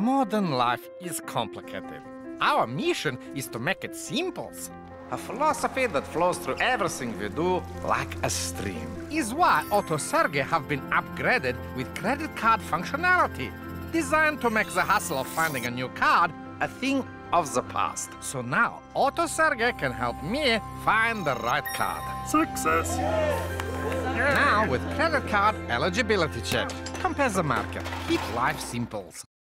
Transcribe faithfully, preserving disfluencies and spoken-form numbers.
Modern life is complicated. Our mission is to make it simple. A philosophy that flows through everything we do like a stream. Is why Autoserge have been upgraded with credit card functionality, designed to make the hassle of finding a new card a thing of the past. So now, Autoserge can help me find the right card. Success! Now with credit card eligibility check. Compare the market. Keep life simple.